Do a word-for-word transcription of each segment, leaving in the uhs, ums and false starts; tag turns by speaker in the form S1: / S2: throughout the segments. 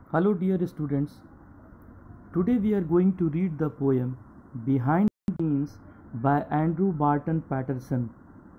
S1: Hello dear students, today we are going to read the poem Behind the Scenes by Andrew Barton Patterson.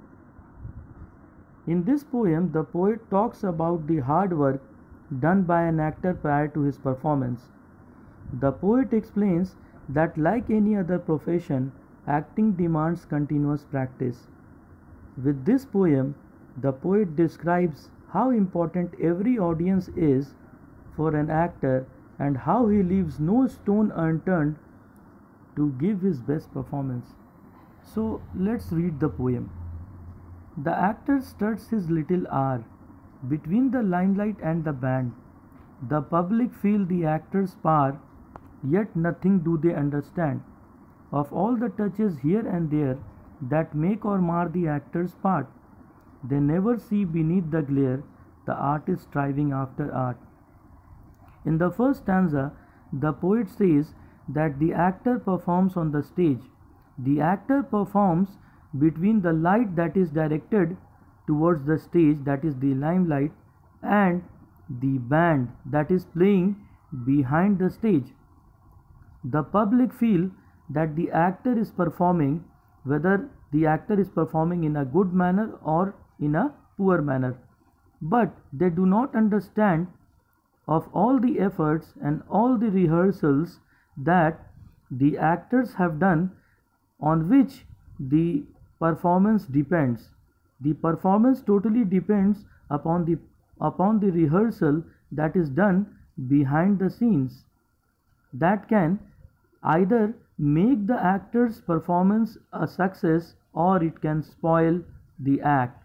S1: In this poem, the poet talks about the hard work done by an actor prior to his performance. The poet explains that like any other profession, acting demands continuous practice. With this poem, the poet describes how important every audience is for an actor and how he leaves no stone unturned to give his best performance. So let's read the poem. The actor struts his little hour between the limelight and the band. The public feel the actor's power, yet nothing do they understand of all the touches here and there that make or mar the actor's part. They never see beneath the glare the artist striving after art. In the first stanza, the poet says that the actor performs on the stage. The actor performs between the light that is directed towards the stage, that is the limelight, and the band that is playing behind the stage. The public feel that the actor is performing, whether the actor is performing in a good manner or in a poor manner, but they do not understand of all the efforts and all the rehearsals that the actors have done, on which the performance depends. The performance totally depends upon the upon the rehearsal that is done behind the scenes, that can either make the actor's performance a success or it can spoil the act.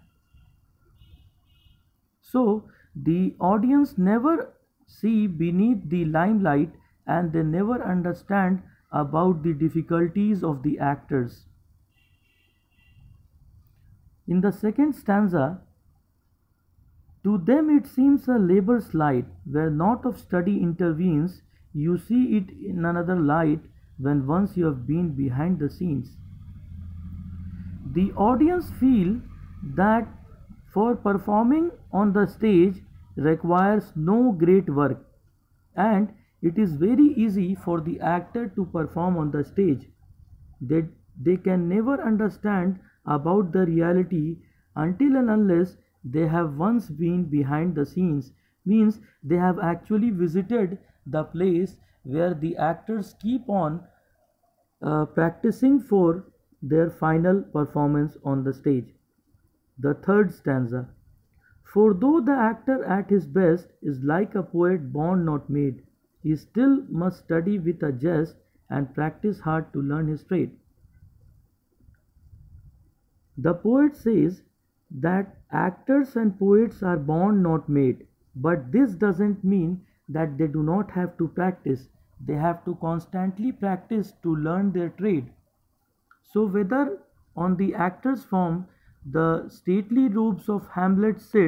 S1: So the audience never see beneath the limelight and they never understand about the difficulties of the actors. In the second stanza, to them it seems a labor's light, where naught of study intervenes. You see it in another light when once you have been behind the scenes. The audience feel that for performing on the stage requires no great work, and it is very easy for the actor to perform on the stage. They, they can never understand about the reality until and unless they have once been behind the scenes, means they have actually visited the place where the actors keep on uh, practicing for their final performance on the stage. The third stanza. For though the actor at his best is like a poet born not made, he still must study with a jest and practice hard to learn his trade. The poet says that actors and poets are born not made, but this doesn't mean that they do not have to practice. They have to constantly practice to learn their trade. So whether on the actor's form the stately robes of Hamlet sit,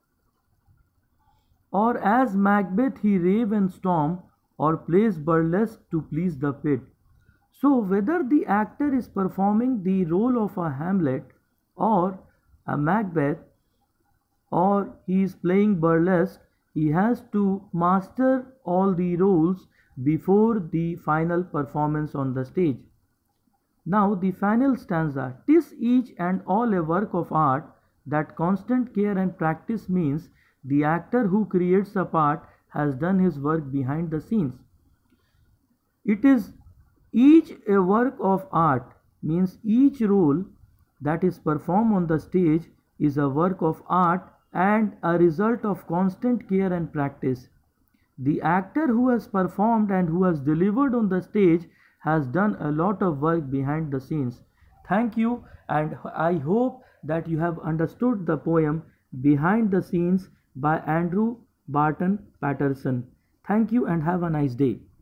S1: or as Macbeth he rave and storm, or plays burlesque to please the pit. So whether the actor is performing the role of a Hamlet or a Macbeth, or he is playing burlesque, he has to master all the roles before the final performance on the stage. Now the final stanza. "'Tis each and all a work of art, that constant care and practice means the actor who creates a part has done his work behind the scenes." It is each a work of art, means each role that is performed on the stage is a work of art and a result of constant care and practice. The actor who has performed and who has delivered on the stage has done a lot of work behind the scenes. Thank you, and I hope that you have understood the poem Behind the Scenes by Andrew Barton Patterson. Thank you and have a nice day.